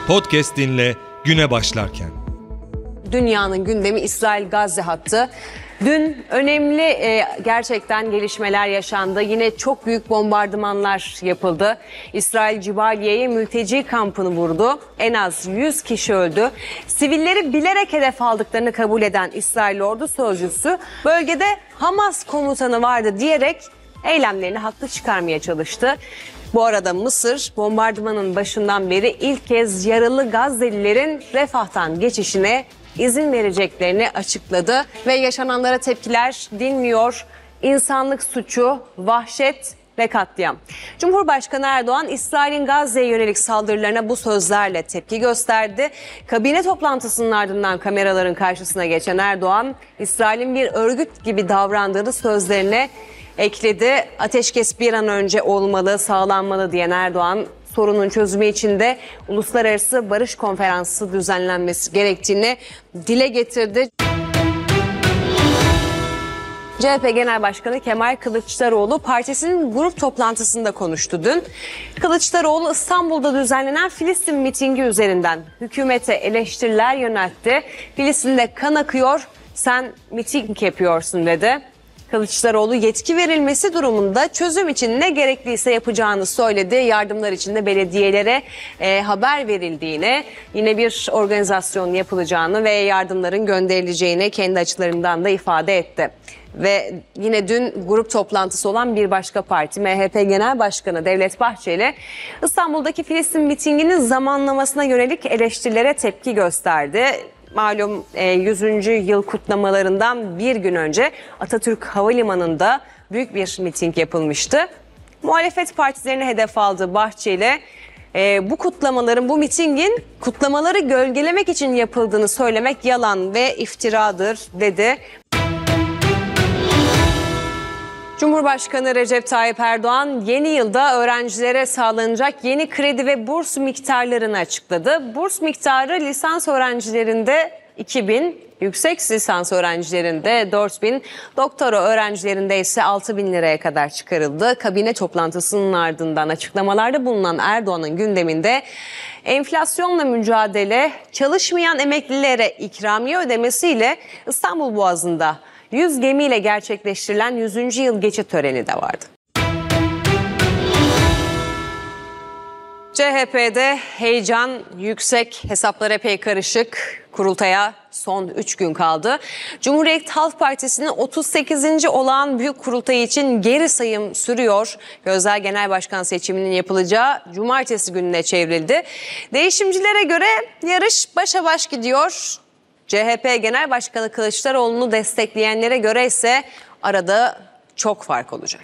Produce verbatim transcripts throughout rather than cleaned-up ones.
Podcast dinle güne başlarken. Dünyanın gündemi İsrail-Gazze hattı. Dün önemli e, gerçekten gelişmeler yaşandı. Yine çok büyük bombardımanlar yapıldı. İsrail Cibaliye'ye mülteci kampını vurdu. En az yüz kişi öldü. Sivilleri bilerek hedef aldıklarını kabul eden İsrail ordu sözcüsü bölgede Hamas komutanı vardı diyerek eylemlerini haklı çıkarmaya çalıştı. Bu arada Mısır bombardımanın başından beri ilk kez yaralı Gazze'lilerin Refah'tan geçişine izin vereceklerini açıkladı ve yaşananlara tepkiler dinmiyor. İnsanlık suçu, vahşet ve katliam. Cumhurbaşkanı Erdoğan, İsrail'in Gazze'ye yönelik saldırılarına bu sözlerle tepki gösterdi. Kabine toplantısının ardından kameraların karşısına geçen Erdoğan, İsrail'in bir örgüt gibi davrandığını sözlerine ekledi. Ateşkes bir an önce olmalı, sağlanmalı diyen Erdoğan, sorunun çözümü için de uluslararası barış konferansı düzenlenmesi gerektiğini dile getirdi. C H P Genel Başkanı Kemal Kılıçdaroğlu partisinin grup toplantısında konuştu dün. Kılıçdaroğlu İstanbul'da düzenlenen Filistin mitingi üzerinden hükümete eleştiriler yöneltti. Filistin'de kan akıyor, sen miting yapıyorsun dedi. Kılıçdaroğlu yetki verilmesi durumunda çözüm için ne gerekliyse yapacağını söyledi. Yardımlar için de belediyelere e, haber verildiğini, yine bir organizasyon yapılacağını ve yardımların gönderileceğini kendi açılarından da ifade etti. Ve yine dün grup toplantısı olan bir başka parti, M H P Genel Başkanı Devlet Bahçeli, İstanbul'daki Filistin mitinginin zamanlamasına yönelik eleştirilere tepki gösterdi. Malum yüzüncü yıl kutlamalarından bir gün önce Atatürk Havalimanı'nda büyük bir miting yapılmıştı. Muhalefet partilerine hedef aldı Bahçeli. E, bu kutlamaların, bu mitingin kutlamaları gölgelemek için yapıldığını söylemek yalan ve iftiradır dedi. Cumhurbaşkanı Recep Tayyip Erdoğan yeni yılda öğrencilere sağlanacak yeni kredi ve burs miktarlarını açıkladı. Burs miktarı lisans öğrencilerinde iki bin, yüksek lisans öğrencilerinde dört bin, doktora öğrencilerinde ise altı bin liraya kadar çıkarıldı. Kabine toplantısının ardından açıklamalarda bulunan Erdoğan'ın gündeminde enflasyonla mücadele, çalışmayan emeklilere ikramiye ödemesiyle İstanbul Boğazı'nda yüz gemiyle gerçekleştirilen yüzüncü yıl geçit töreni de vardı. C H P'de heyecan yüksek, hesaplar epey karışık. Kurultaya son üç gün kaldı. Cumhuriyet Halk Partisi'nin otuz sekizinci olağan büyük kurultayı için geri sayım sürüyor. Gözler Genel Başkan seçiminin yapılacağı cumartesi gününe çevrildi. Değişimcilere göre yarış başa baş gidiyor. C H P Genel Başkanı Kılıçdaroğlu'nu destekleyenlere göre ise arada çok fark olacak.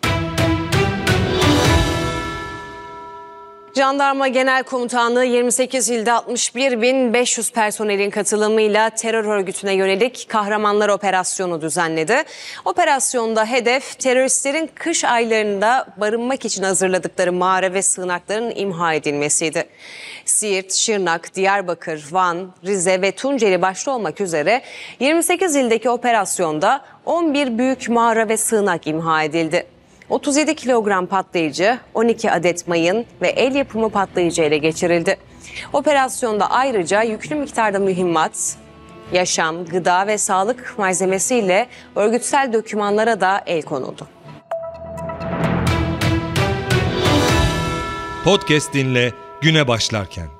Jandarma Genel Komutanlığı yirmi sekiz ilde altmış bir bin beş yüz personelin katılımıyla terör örgütüne yönelik Kahramanlar Operasyonu düzenledi. Operasyonda hedef teröristlerin kış aylarında barınmak için hazırladıkları mağara ve sığınakların imha edilmesiydi. Siirt, Şırnak, Diyarbakır, Van, Rize ve Tunceli başta olmak üzere yirmi sekiz ildeki operasyonda on bir büyük mağara ve sığınak imha edildi. otuz yedi kilogram patlayıcı, on iki adet mayın ve el yapımı patlayıcı ele geçirildi. Operasyonda ayrıca yüklü miktarda mühimmat, yaşam, gıda ve sağlık malzemesiyle örgütsel dokümanlara da el konuldu. Podcast dinle güne başlarken.